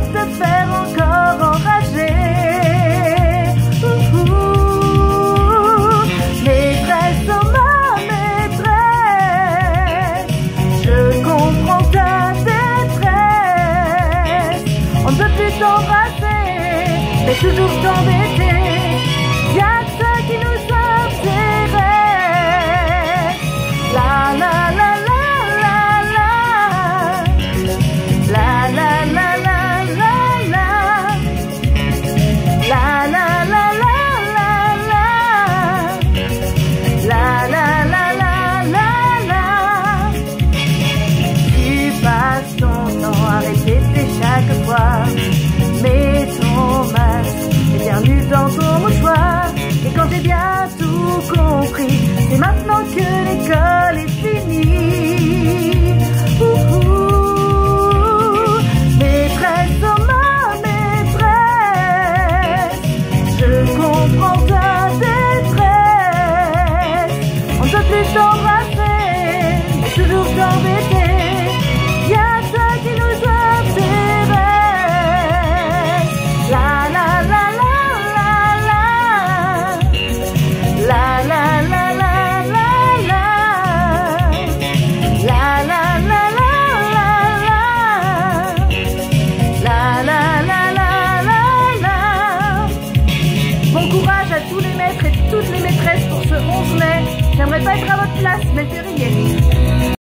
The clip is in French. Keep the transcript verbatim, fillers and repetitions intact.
te faire encore enrager. Ouh, maîtresse, oh ma maîtresse, je comprends ta détresse. On ne peut plus t'embrasser, mais toujours t'embêter. Y'a que ça qui nous intéresse. La la la la la la, la la la la la la, la la la la la la, la la la la la la. Tu passes ton temps à répéter chaque fois, mets ton masque, éternue dans ton mouchoir. Et quand j'ai bien tout compris, c'est maintenant que l'école est finie. Ouh, maîtresse, oh ma maîtresse, je comprends ta détresse. On ne peut plus t'embrasser, mais toujours t'embêter. Y'a ça qui nous intéresse. La la la la la la, la la la la la la, la la la la la la, la la la la la la. Bon courage à tous les maîtres et toutes les maîtresses pour ce onze mai. J'aimerais pas être à votre place, mais je vais y aller.